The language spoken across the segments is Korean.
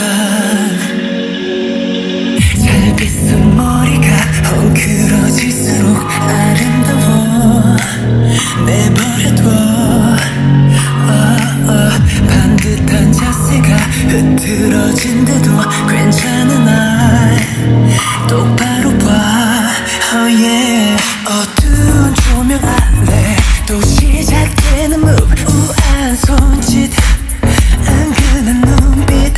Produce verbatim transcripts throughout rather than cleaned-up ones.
잘 빗은 머리가 헝클어질수록 아름다워. 내버려둬. oh, oh. 반듯한 자세가 흐트러진데도 괜찮은 날 똑바로 봐. oh, yeah. 어두운 조명 아래 또 시작되는 move. 우아한 손짓, 은근한 눈빛,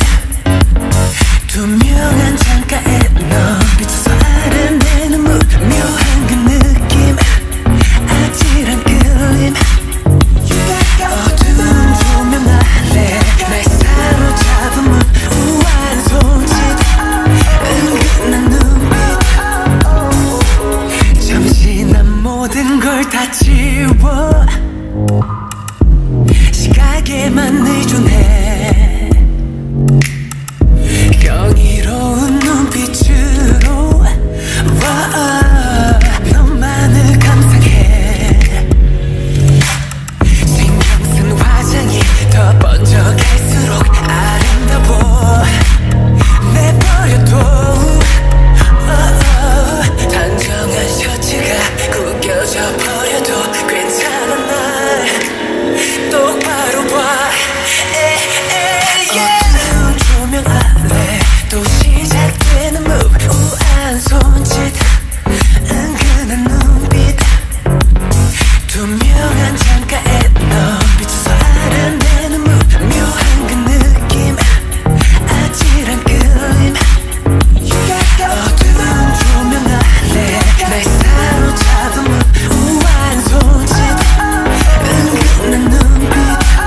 투명한 창가에 너 비춰서 아른대는 물. 묘한 그 느낌, 아찔한 끌림. 어두운 조명 아래 날 사로잡은 move. 우아한 손짓, 은근한 눈빛. 잠시 난 모든 걸 다 지워 시각에만 의존해. 경이로운 눈빛으로 너만을 감상해. 신경 쓴 화장이 더 번져갈수록 아름다워. 내버려둬. 단정한 셔츠가 구겨져 버려도 괜찮은 날 똑바로 봐. 어두운 조명 아래 또 시작되는 move. 우아한 손짓, 은근한 눈빛, 투명한 창가에 너 비춰서 아른대는 move. 묘한 그 느낌, 아찔한 끌림. 어두운 조명 아래 날 사로잡은 move. 우아한 손짓, 은근한 눈빛.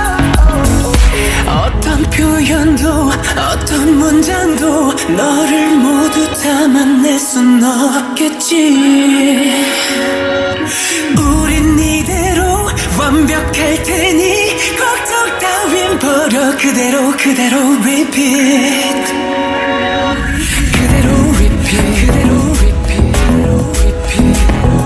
어떤 표현도 어떤 문장도 너를 모두 담아낼 순 없겠지. 우린 이대로 완벽할 테니 걱정 따윈 버려. 그대로 그대로 repeat. 그대로 repeat. 그대로 repeat. 그대로 repeat.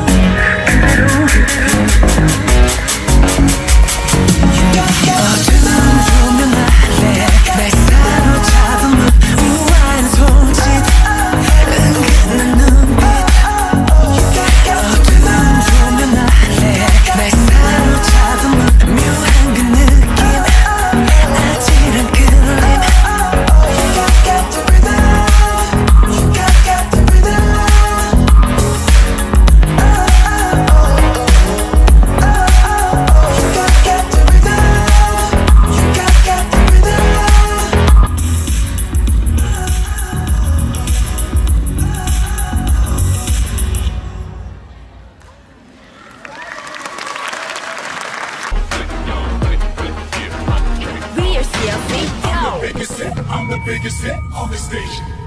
어두운 조명 아래 날 사로잡은 move. 우아한 손짓, 은근한 눈빛. 어두운 조명 아래 날 사로잡은 move. 묘한 그 느낌, 아찔한 끌림. We are C L C. I'm the biggest hit, I'm the biggest hit on the station.